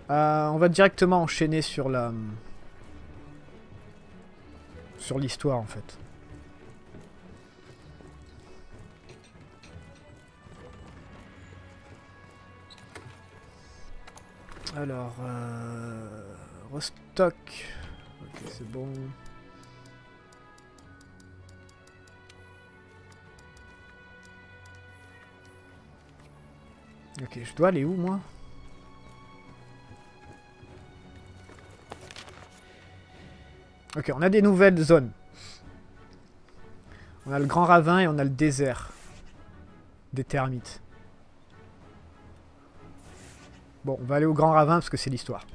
On va directement enchaîner sur la... sur l'histoire en fait. Alors... Restock. Ok, c'est bon. Ok, je dois aller où moi? Ok, on a des nouvelles zones. On a le Grand Ravin et on a le désert. Des termites. Bon, on va aller au Grand Ravin parce que c'est l'histoire.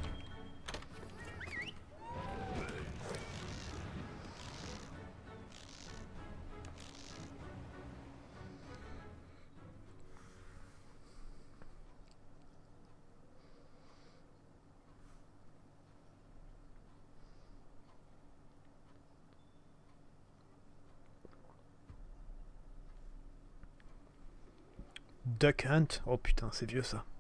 Duck Hunt? Oh putain, c'est vieux ça.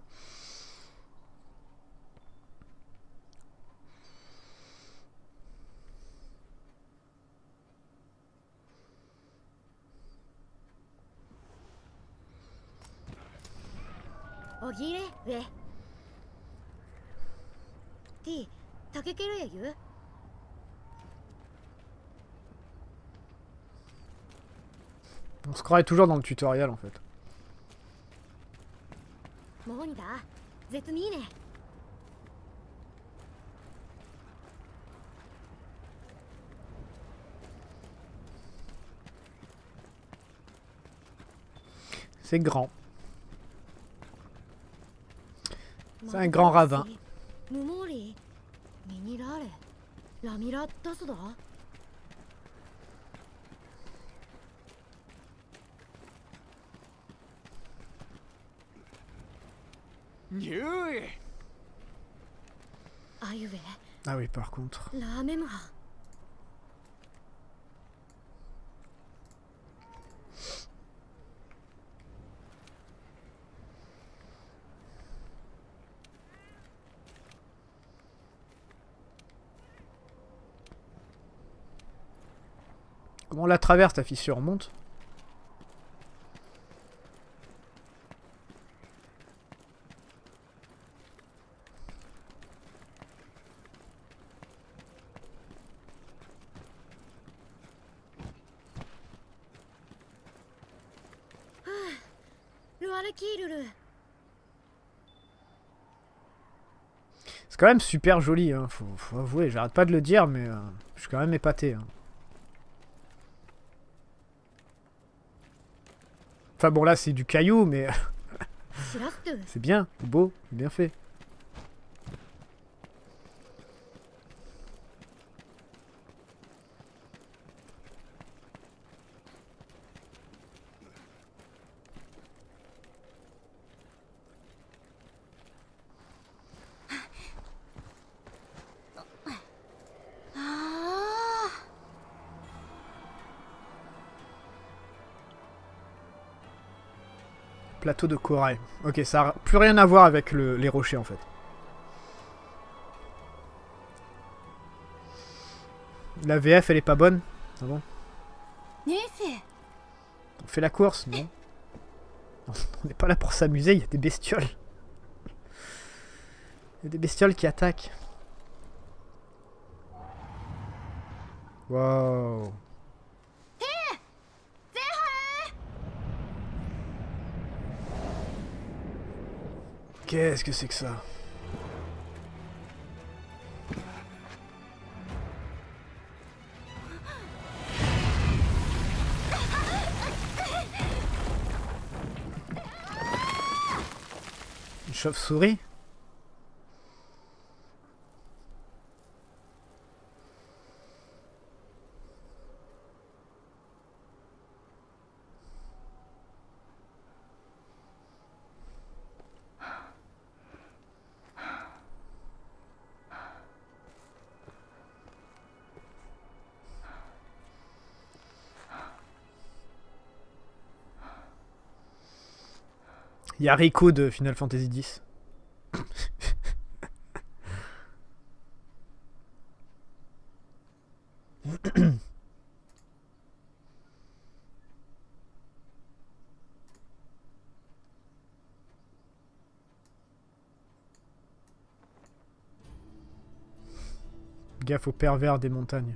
On se croirait toujours dans le tutoriel en fait. C'est grand. C'est un grand ravin. Ah oui, par contre. Comment on la traverse ta fissure? On monte? C'est quand même super joli, hein. Faut avouer, j'arrête pas de le dire, mais je suis quand même épaté. Hein. Enfin bon, là c'est du caillou, mais c'est bien, c'est beau, c'est bien fait. Plateau de corail. Ok, ça n'a plus rien à voir avec les rochers en fait. La VF elle est pas bonne? Ah bon? On fait la course, non? On n'est pas là pour s'amuser, il y a des bestioles. Il y a des bestioles qui attaquent. Wow. Qu'est-ce que c'est que ça? Une chauve-souris? Il y a Rico de Final Fantasy X. gaffe aux pervers des montagnes.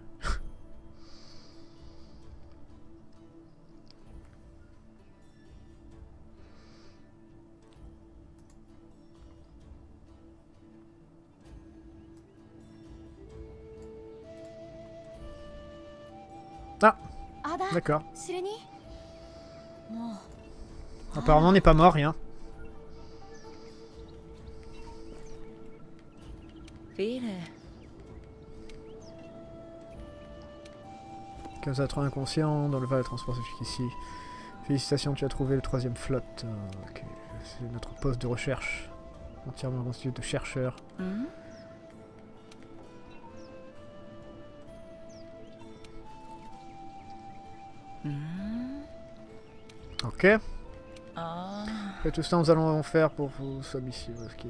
Ah, d'accord. Apparemment, on n'est pas mort, rien. Comme ça, trop inconscient, dans le Val de transport jusqu'ici. Félicitations, tu as trouvé le 3e flotte. Ok. C'est notre poste de recherche. Entièrement constitué de chercheurs. Ok. Et tout ça, nous allons faire pour vous sommes ici.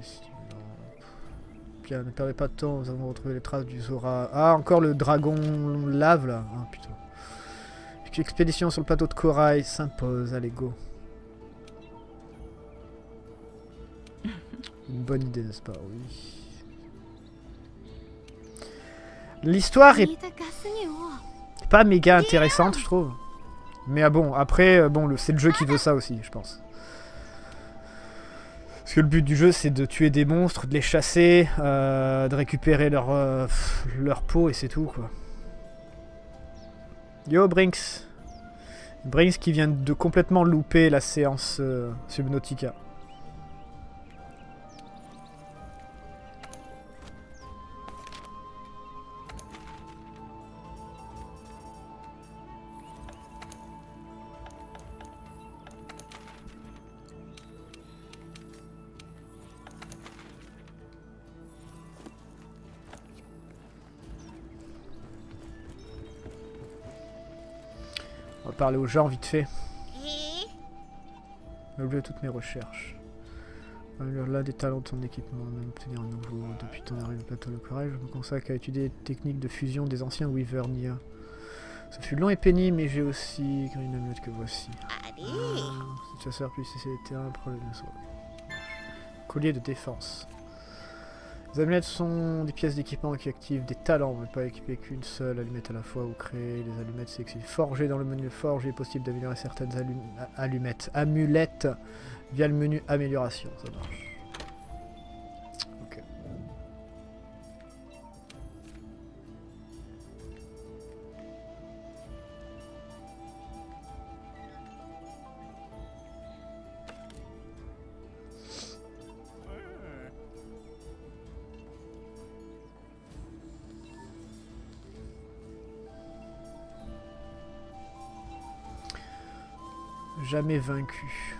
Bien, ne perdez pas de temps, nous avons retrouvé les traces du Zora. Ah, encore le dragon lave là. Ah putain. Une expédition sur le plateau de corail s'impose. Allez, go. Une bonne idée, n'est-ce pas? Oui. L'histoire est pas méga intéressante, je trouve. Mais bon, après, bon, c'est le jeu qui veut ça aussi, je pense. Parce que le but du jeu, c'est de tuer des monstres, de les chasser, de récupérer leur peau, et c'est tout, quoi. Yo, Brinks. Brinks qui vient de complètement louper la séance Subnautica. On va parler aux gens vite fait. J'ai oublié toutes mes recherches. Là, des talents de son équipement, même obtenir un nouveau. Depuis ton arrivée au plateau de corail, je me consacre à étudier les techniques de fusion des anciens Wyvernia. Ça fut long et pénible, mais j'ai aussi une amulette que voici. Cette chasseur puis cesser les terrains, problème de soi. Collier de défense. Les amulettes sont des pièces d'équipement qui activent des talents. On ne peut pas équiper qu'une seule allumette à la fois ou créer des allumettes sélectionnées. Forger dans le menu forge, il est possible d'améliorer certaines amulettes via le menu amélioration. Ça marche. Ok. Jamais vaincu.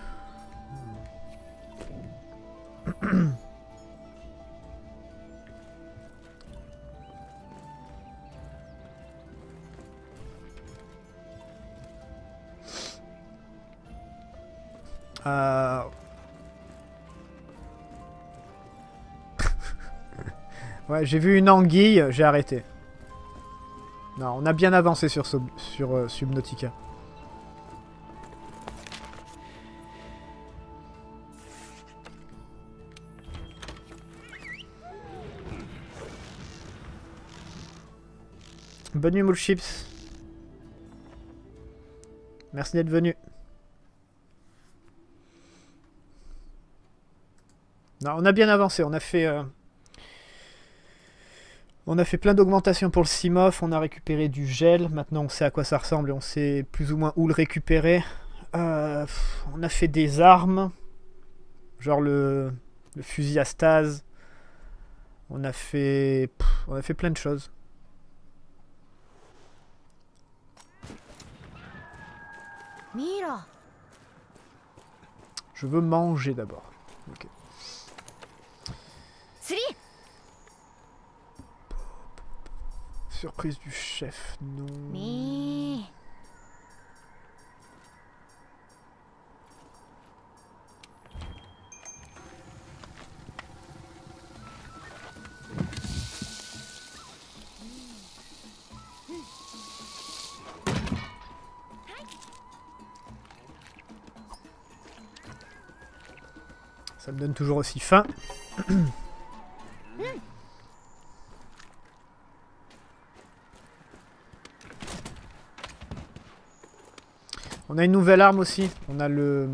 Ouais, j'ai vu une anguille, j'ai arrêté. Non, on a bien avancé sur Subnautica. Bonne nuit, Moule Chips. Merci d'être venu. Non, on a bien avancé. On a fait plein d'augmentations pour le Simof. On a récupéré du gel. Maintenant, on sait à quoi ça ressemble et on sait plus ou moins où le récupérer. On a fait des armes. Genre le fusil à stase. On a fait plein de choses. Je veux manger d'abord. Ok. Surprise du chef, non. Ça me donne toujours aussi faim. On a une nouvelle arme aussi. On a le...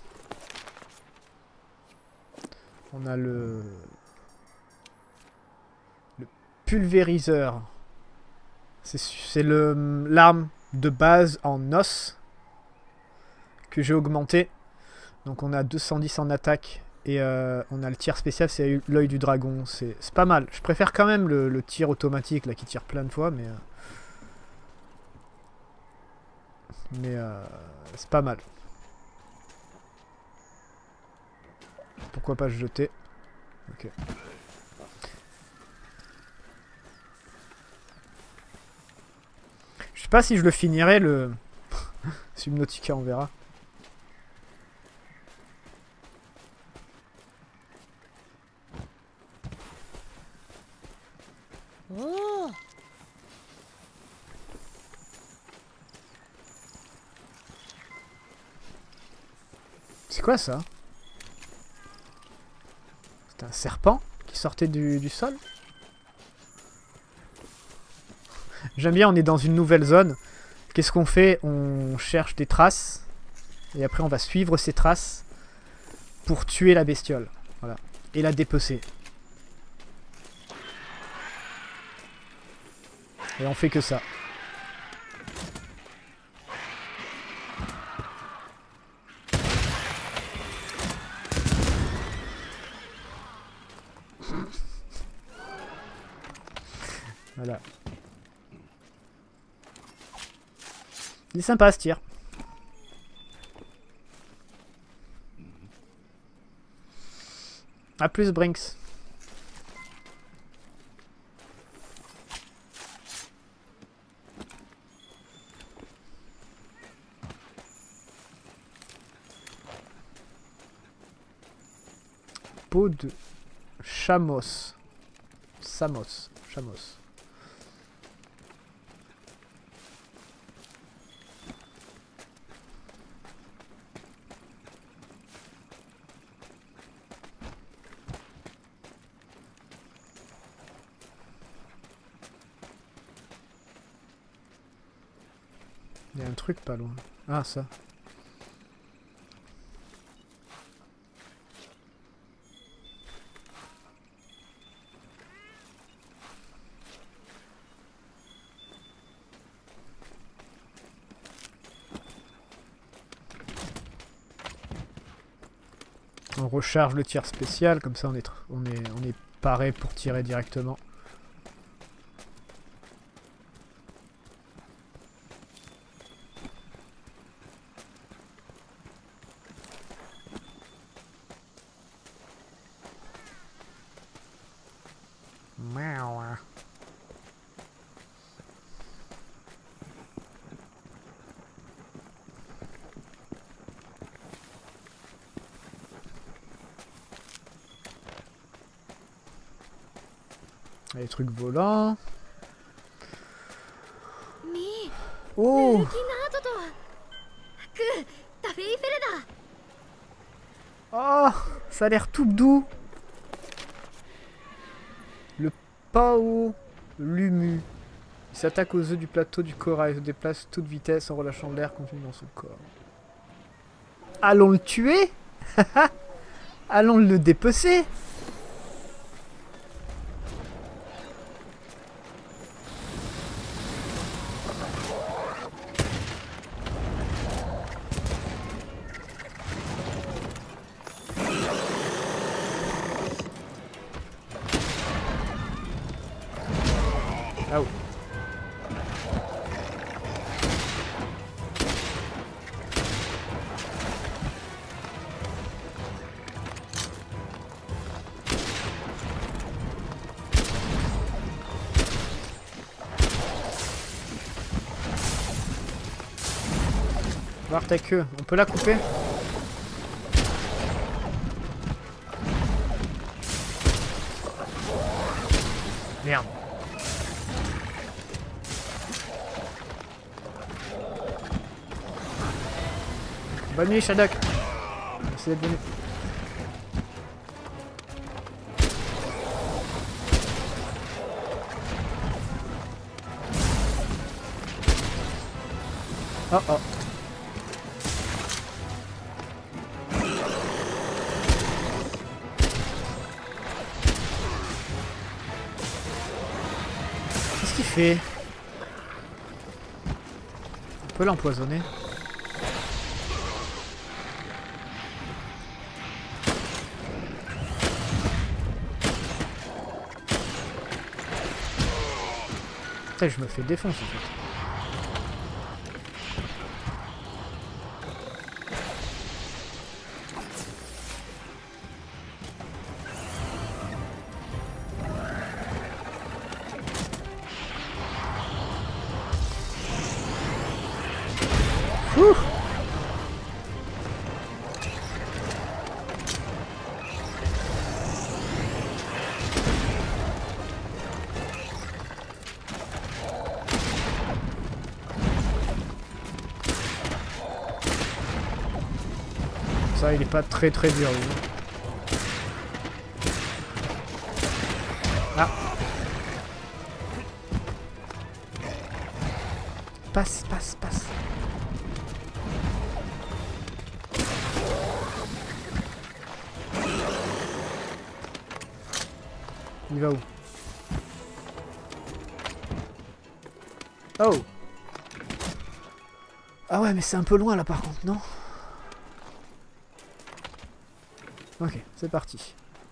Le pulvériseur. C'est l'arme de base en os que j'ai augmenté. Donc on a 210 en attaque. Et on a le tir spécial, c'est l'œil du dragon. C'est pas mal. Je préfère quand même le tir automatique là qui tire plein de fois. Mais c'est pas mal. Pourquoi pas se jeter? Ok. Je sais pas si je le finirai le Subnautica, on verra. Oh. C'est quoi ça? C'est un serpent qui sortait du sol? J'aime bien, on est dans une nouvelle zone. Qu'est-ce qu'on fait? On cherche des traces. Et après on va suivre ces traces pour tuer la bestiole. Voilà. Et la dépecer. Et on fait que ça. Voilà. Il est sympa ce tir. A plus Brinks. Peau de Chamos. Samos. Chamos. Il y a un truc pas loin. Ah, ça. On recharge le tir spécial, comme ça on est paré pour tirer directement. Les trucs volants. Oh! Oh! Ça a l'air tout doux. Le Pao Lumu. Il s'attaque aux œufs du plateau du corail. Il se déplace à toute vitesse en relâchant l'air contenu dans son corps. Allons le tuer? Allons le dépecer? Ah oui. Voir ta queue, on peut la couper? Merde. Bonne nuit, Shadok. Merci d'être venu. Oh oh. qu'il fait? On peut l'empoisonner. Putain, je me fais défoncer en fait. Ouh. Ça, il est pas très dur, lui. Ah. Passe. Il va où? Oh! Ah ouais, mais c'est un peu loin là par contre, non? Ok, c'est parti.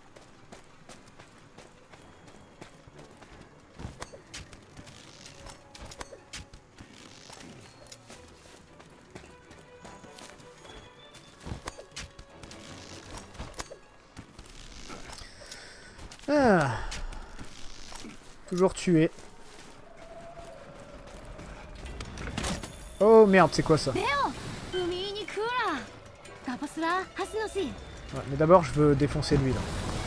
Ah. Toujours tué. Oh merde, c'est quoi ça? Ouais, mais d'abord je veux défoncer lui là.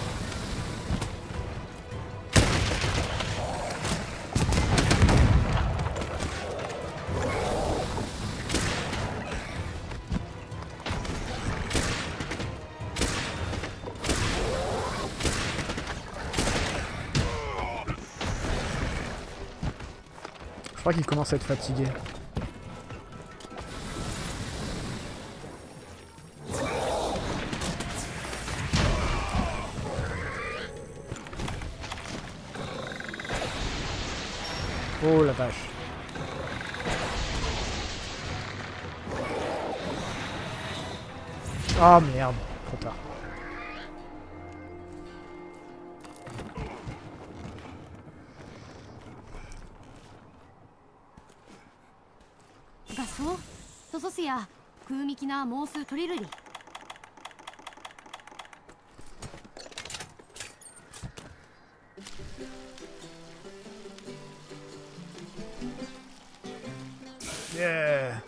Je crois qu'il commence à être fatigué. Oh la vache. Ah merde, trop tard. Yeah.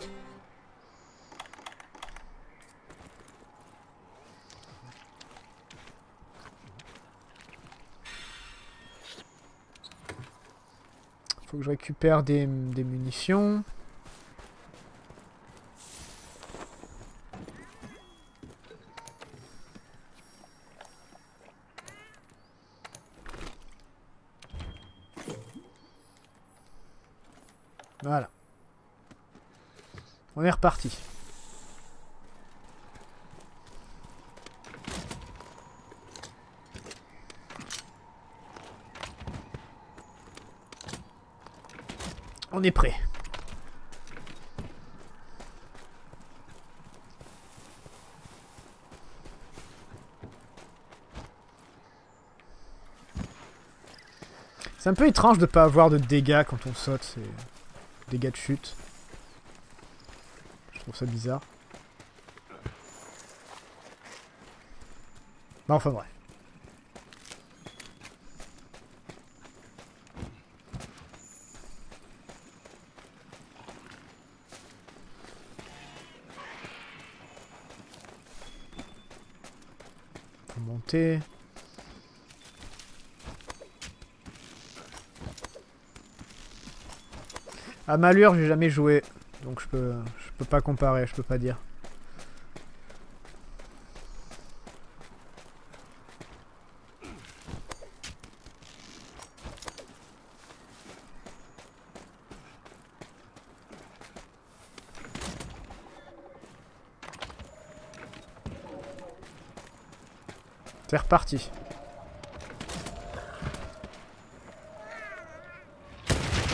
Faut que je récupère des munitions. Voilà. On est reparti. On est prêt. C'est un peu étrange de pas avoir de dégâts quand on saute, c'est dégâts de chute. Je trouve ça bizarre. Bah enfin bref. Faut monter. À Malheur, j'ai jamais joué, donc je peux pas comparer, je peux pas dire. C'est reparti.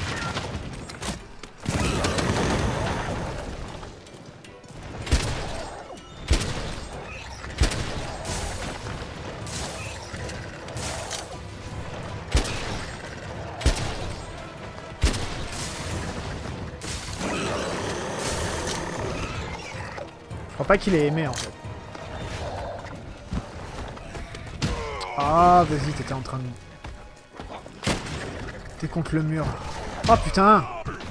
pas qu'il ait aimé en fait. Ah, vas-y, t'étais en train de... T'es contre le mur. Oh putain!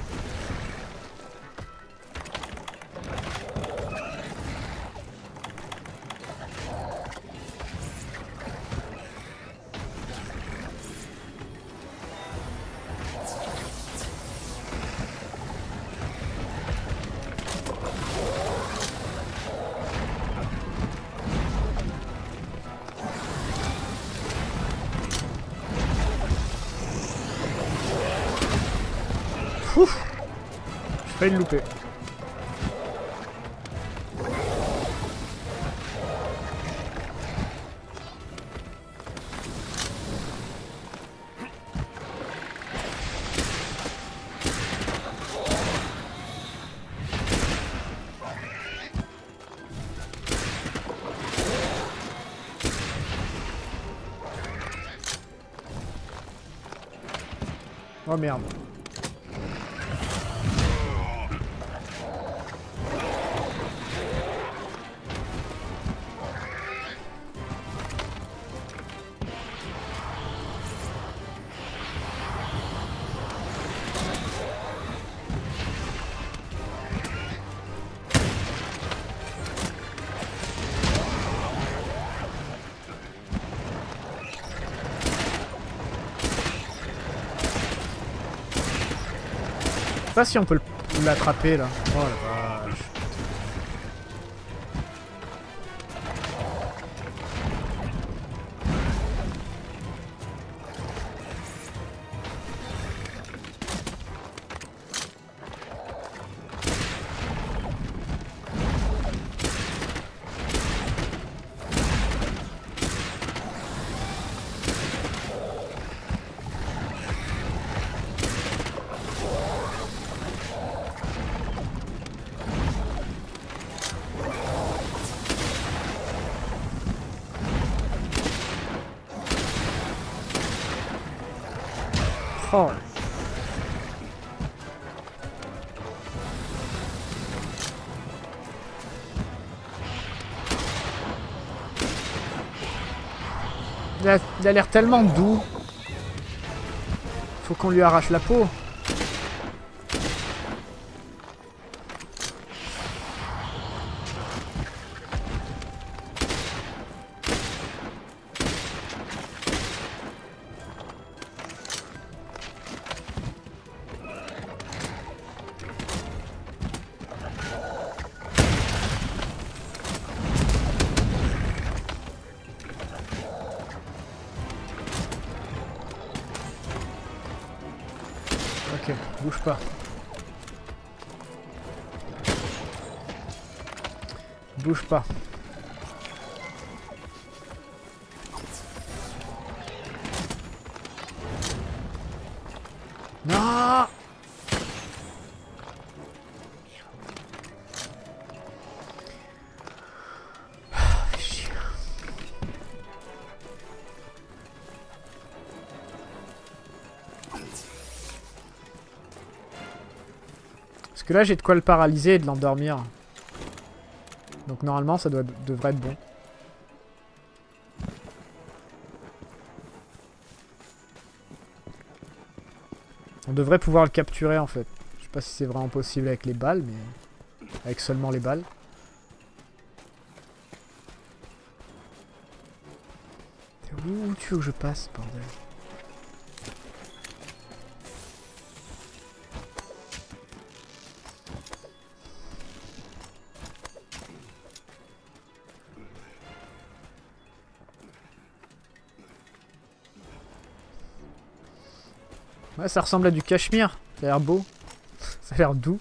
Ouf! J'ai failli le louper. Oh merde. Je sais pas si on peut l'attraper là. Oh la vache. Oh. Il a l'air tellement doux. Faut qu'on lui arrache la peau. Ok, bouge pas. Bouge pas. Non! Parce que là j'ai de quoi le paralyser et de l'endormir. Donc normalement ça devrait être bon. On devrait pouvoir le capturer en fait. Je sais pas si c'est vraiment possible avec les balles, mais avec seulement les balles. Où tu veux que je passe, bordel? Ouais, ça ressemble à du cachemire. Ça a l'air beau. Ça a l'air doux.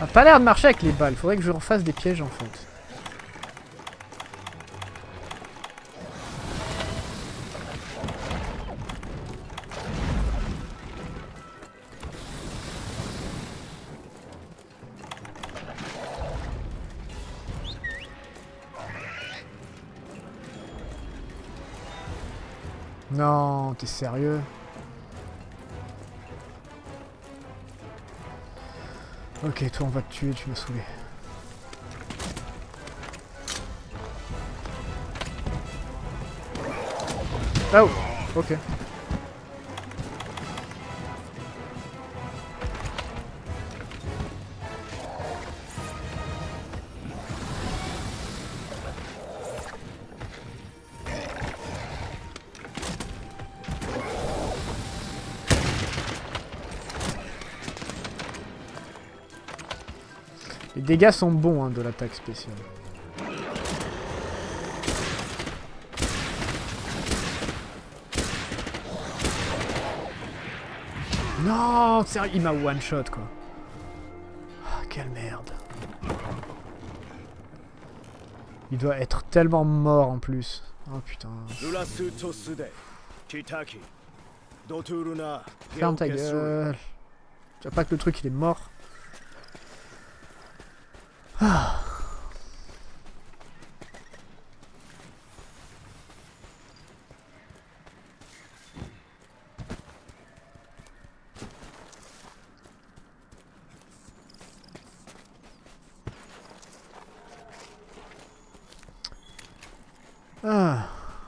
a pas l'air de marcher avec les balles. Faudrait que je refasse des pièges en fait. Non, t'es sérieux? Ok, toi on va te tuer, tu m'as saoulé. Oh, ok. Les dégâts sont bons hein, de l'attaque spéciale. Non, sérieux, il m'a one shot quoi. Oh, quelle merde. Il doit être tellement mort en plus. Oh putain. Ferme ta gueule. Tu vois pas que le truc il est mort. Ah. Ah.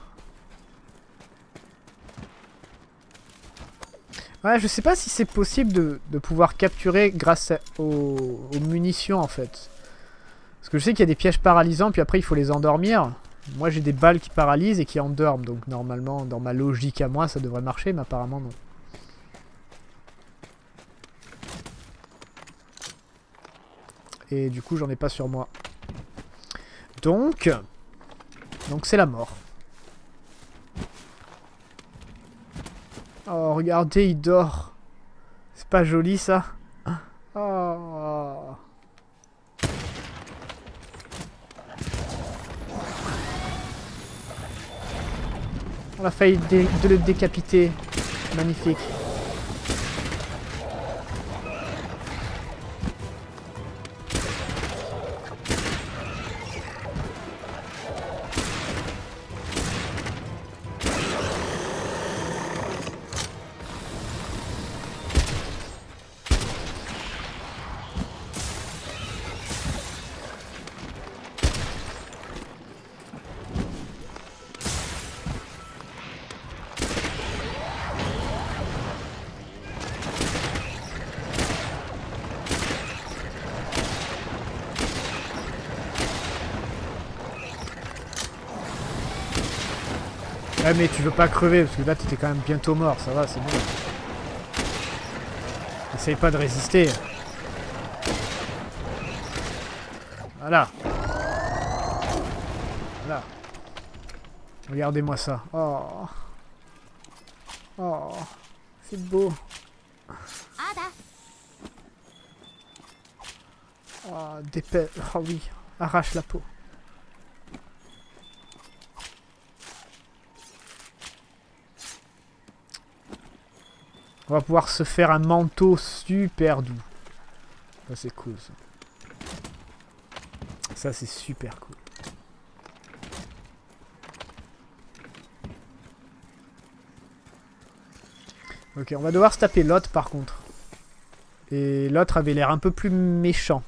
Ouais, je sais pas si c'est possible de pouvoir capturer grâce aux munitions en fait. Parce que je sais qu'il y a des pièges paralysants, puis après il faut les endormir. Moi j'ai des balles qui paralysent et qui endorment, donc normalement, dans ma logique à moi, ça devrait marcher, mais apparemment non. Et du coup j'en ai pas sur moi. Donc c'est la mort. Oh regardez, il dort. C'est pas joli ça. Oh. On a failli de le décapiter. Magnifique. Ouais mais tu veux pas crever parce que là t'étais quand même bientôt mort, ça va, c'est bon. Essaye pas de résister. Voilà. Voilà. Regardez-moi ça. Oh. Oh. C'est beau. Oh, dépêche. Oh oui. Arrache la peau. On va pouvoir se faire un manteau super doux. Ça c'est cool ça. Ça c'est super cool. Ok, on va devoir se taper l'autre par contre. Et l'autre avait l'air un peu plus méchant.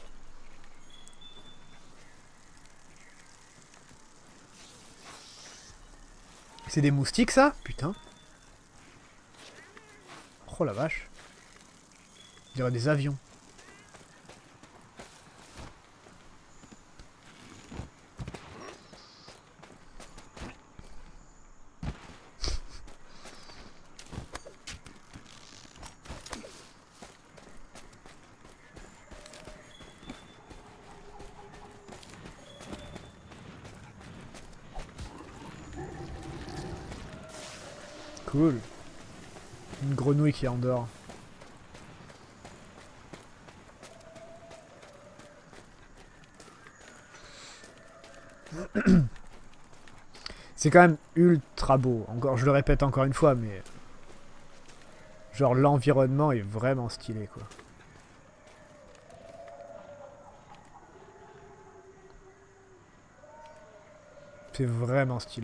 C'est des moustiques ça? Putain. Oh la vache. On dirait des avions. Cool. Une grenouille qui endort. C'est quand même ultra beau. Encore, je le répète encore une fois, mais... Genre, l'environnement est vraiment stylé, quoi. C'est vraiment stylé.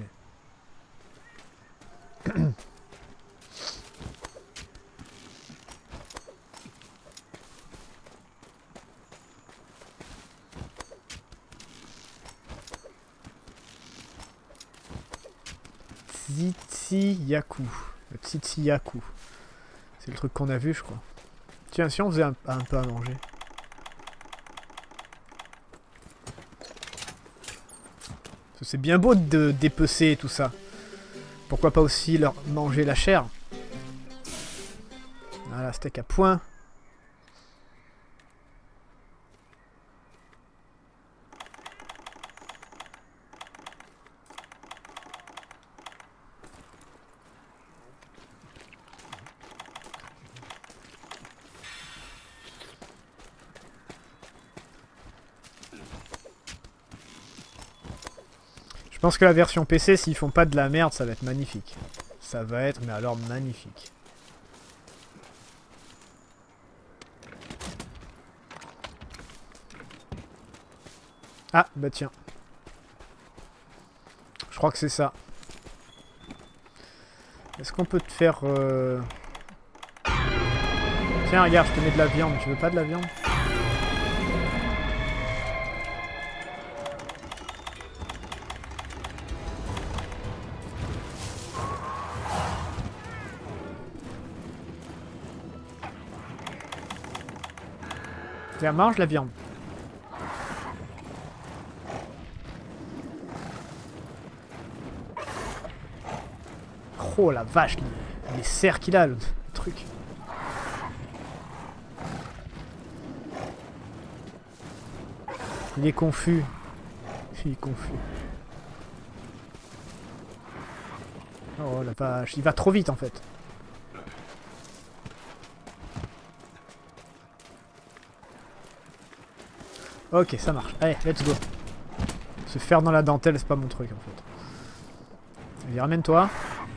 Tsitsiyaku. Le Tsitsiyaku. C'est le truc qu'on a vu, je crois. Tiens, si on faisait un peu à manger. C'est bien beau de dépecer et tout ça. Pourquoi pas aussi leur manger la chair? Voilà, steak à point. Je pense que la version PC, s'ils font pas de la merde, ça va être magnifique. Ça va être, mais alors magnifique. Ah, bah tiens. Je crois que c'est ça. Est-ce qu'on peut te faire... Tiens, regarde, je te mets de la viande. Tu veux pas de la viande? Tiens, mange la viande. Oh la vache, les serres qu'il a, le truc. Il est confus. Il est confus. Oh la vache, il va trop vite en fait. Ok, ça marche. Allez, let's go. Se faire dans la dentelle, c'est pas mon truc en fait. Allez, ramène-toi.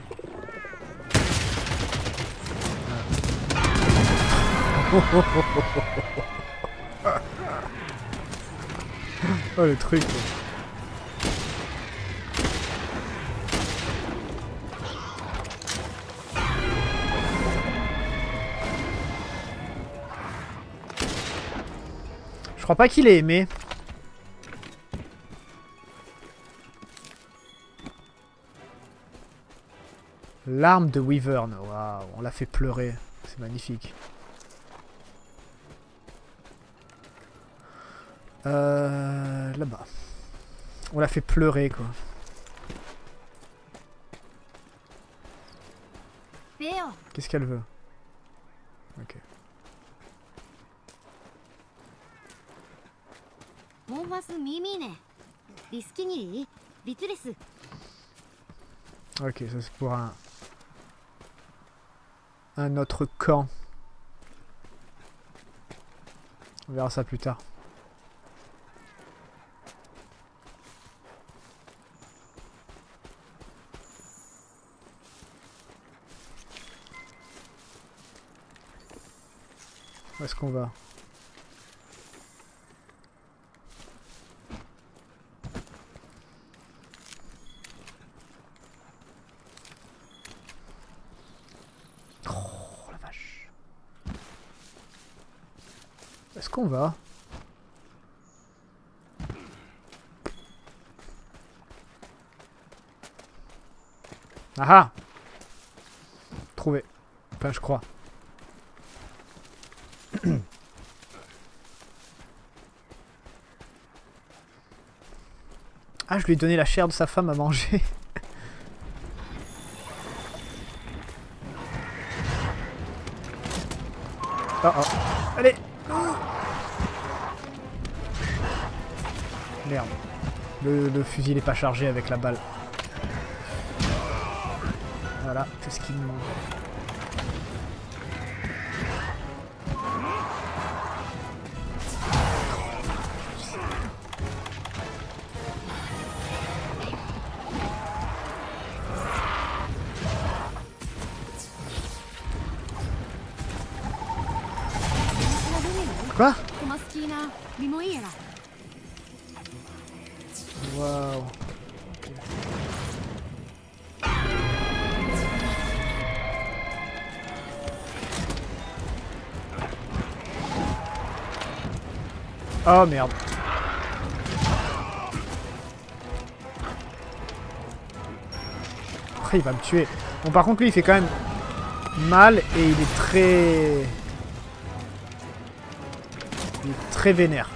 Oh le truc. Je crois pas qu'il ait aimé. L'arme de Wyvern. Waouh, on l'a fait pleurer. C'est magnifique. Là-bas. On l'a fait pleurer, quoi. Qu'est-ce qu'elle veut? Ok. Ok, ça c'est pour un autre camp. On verra ça plus tard. Où est-ce qu'on va? Oh la vache. Où est-ce qu'on va? Ah ah! Trouvé. Enfin, je crois. Ah, je lui ai donné la chair de sa femme à manger. Oh oh. Allez! Merde. Le fusil n'est pas chargé avec la balle. Voilà, c'est ce qu'il me manque. Martina Mimoira. Waouh. Oh merde. Après il va me tuer. Bon par contre lui il fait quand même mal et il est très... Il est très vénère.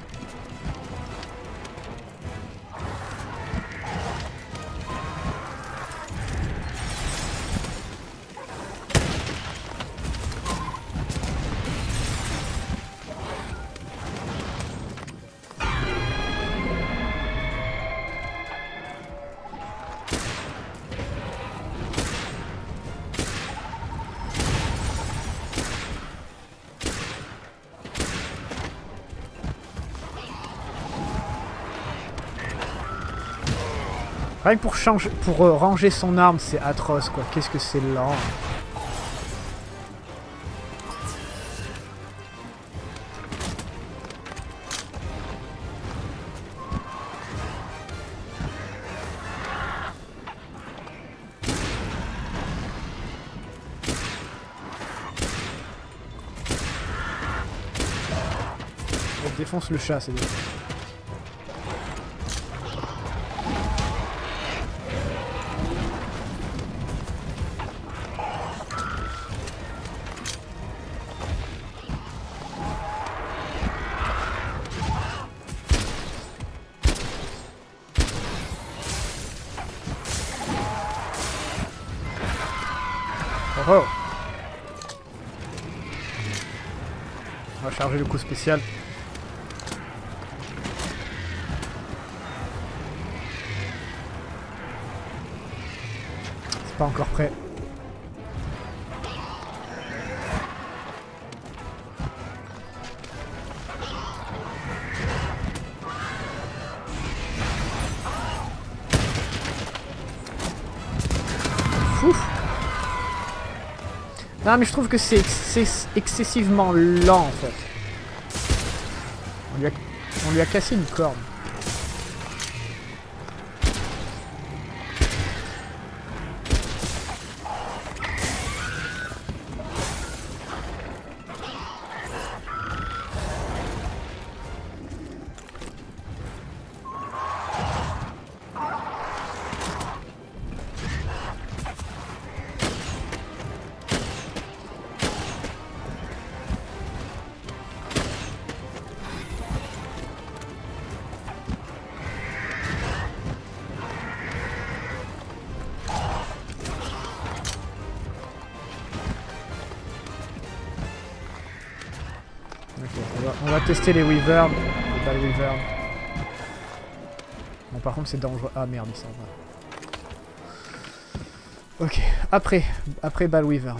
Rien que pour changer, pour ranger son arme, c'est atroce quoi. Qu'est-ce que c'est lent. On défonce le chat, c'est bien. Oh. On va charger le coup spécial. C'est pas encore prêt. Ouf. Non mais je trouve que c'est excessivement lent en fait. On lui a cassé une corne. On va tester les Wyverns, les Ball Wyverns. Bon par contre c'est dangereux. Ah merde il s'en va. Ok, après Ball Wyvern.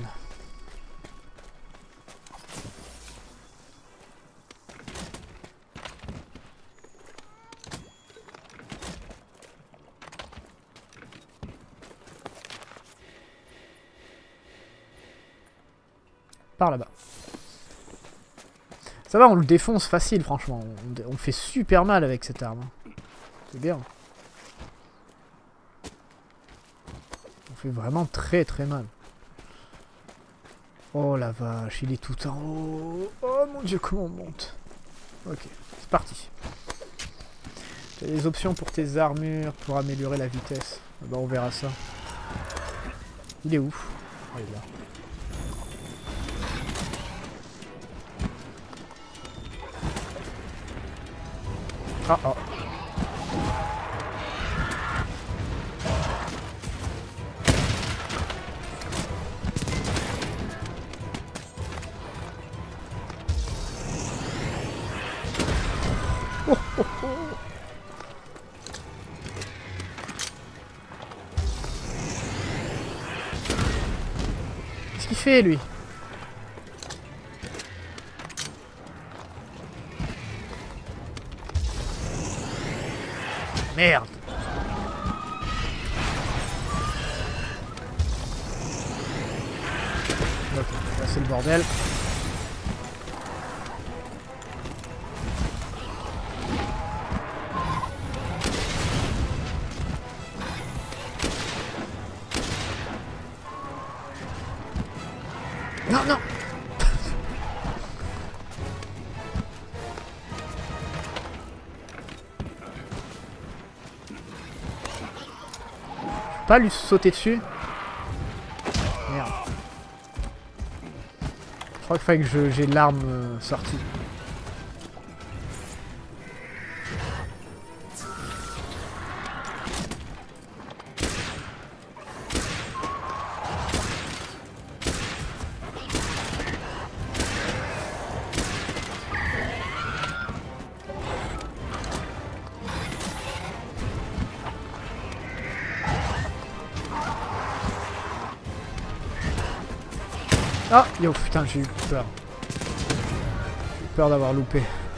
Par là-bas. Ça va, on le défonce facile, franchement. On fait super mal avec cette arme. C'est bien. On fait vraiment très très mal. Oh la vache, il est tout en haut. Oh mon dieu, comment on monte. Ok, c'est parti. Tu as des options pour tes armures, pour améliorer la vitesse. Ah bah on verra ça. Il est où? Oh, il est là. Ah ah. Oh, oh, oh. Qu'est-ce qu'il fait lui? Merde. Ok, là c'est le bordel. Non, non. Je peux pas lui sauter dessus. Merde. Je crois qu'il fallait que j'ai l'arme sortie. Ah, yo, putain, j'ai eu peur. J'ai eu peur d'avoir loupé.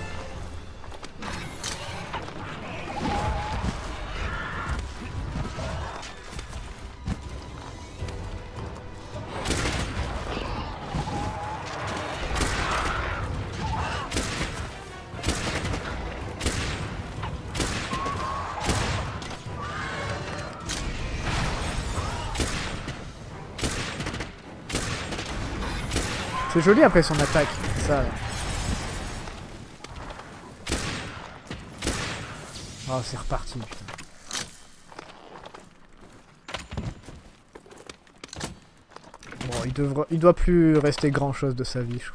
C'est joli après son attaque, ça. Oh, c'est reparti, putain. Bon, il doit plus rester grand chose de sa vie, je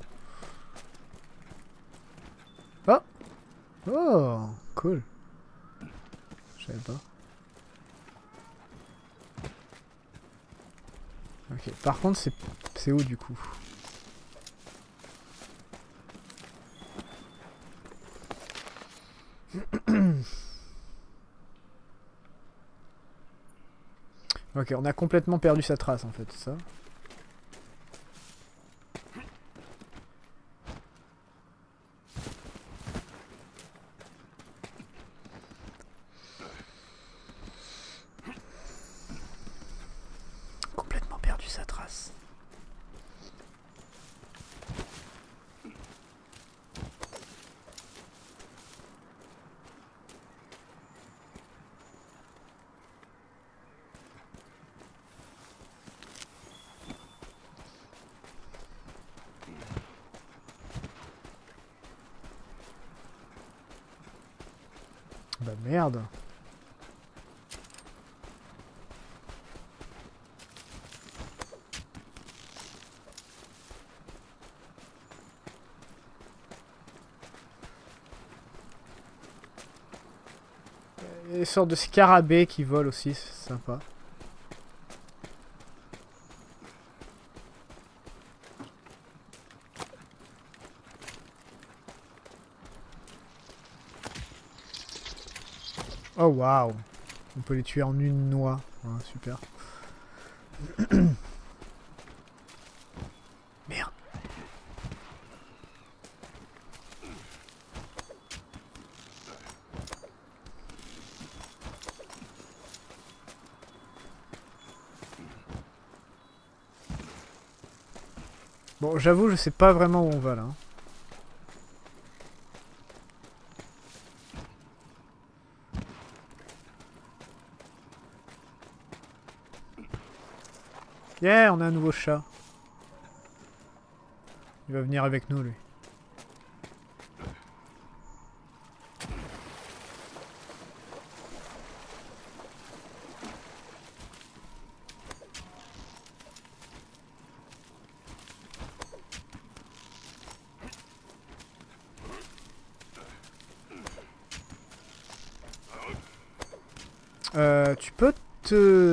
crois. Oh! Oh, cool. Je savais pas. Ok, par contre, c'est où du coup? Ok, on a complètement perdu sa trace en fait, c'est ça? Complètement perdu sa trace. Bah merde. Il y a des sortes de scarabées qui volent aussi, c'est sympa. Oh waouh. On peut les tuer en une noix. Ouais, super. Merde. Bon, j'avoue, je sais pas vraiment où on va là. Yeah, on a un nouveau chat. Il va venir avec nous, lui. Tu peux te...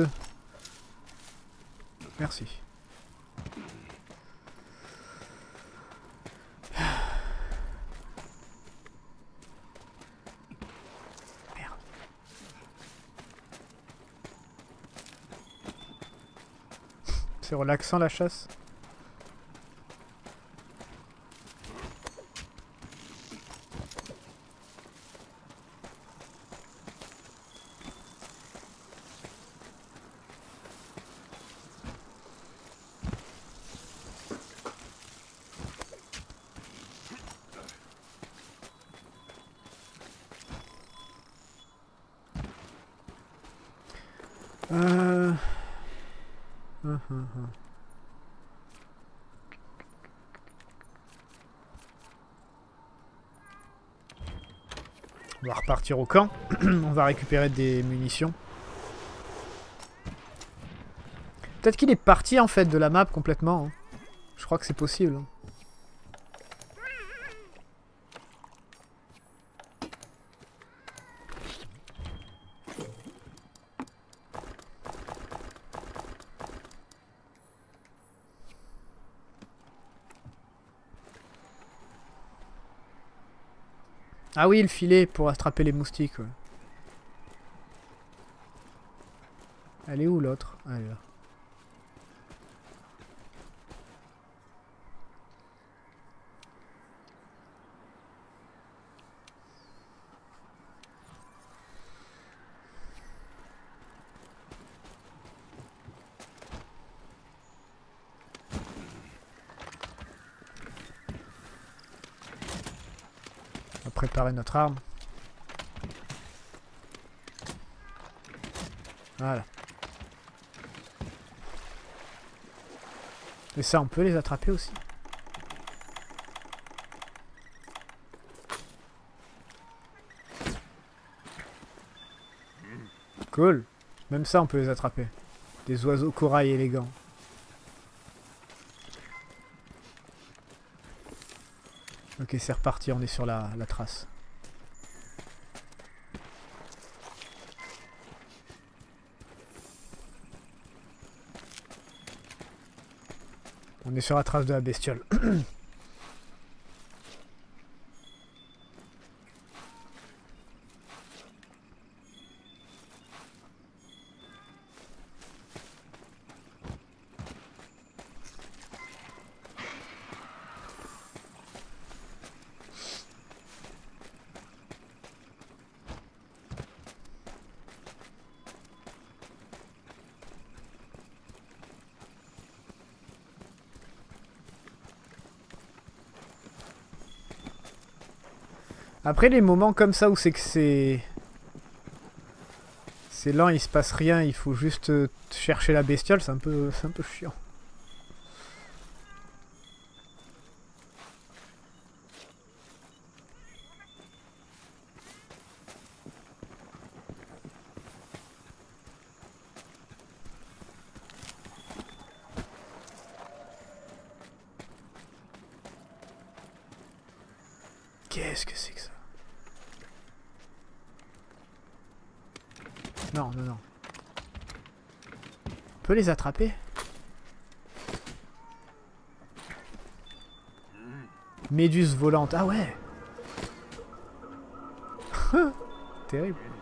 Merci. Merde. C'est relaxant la chasse. On va repartir au camp. On va récupérer des munitions. Peut-être qu'il est parti en fait de la map complètement. Hein. Je crois que c'est possible. Hein. Ah oui, le filet pour attraper les moustiques. Ouais. Elle est où l'autre? Ah, elle est là. On va préparer notre arme. Voilà. Et ça, on peut les attraper aussi. Cool. Même ça, on peut les attraper. Des oiseaux corail élégants. Ok, c'est reparti, on est sur la trace. On est sur la trace de la bestiole. Après les moments comme ça où c'est que c'est lent, il se passe rien, il faut juste chercher la bestiole, c'est un peu chiant. Qu'est-ce que c'est que ça? Non, non, non. On peut les attraper? Méduse volante. Ah ouais. Terrible.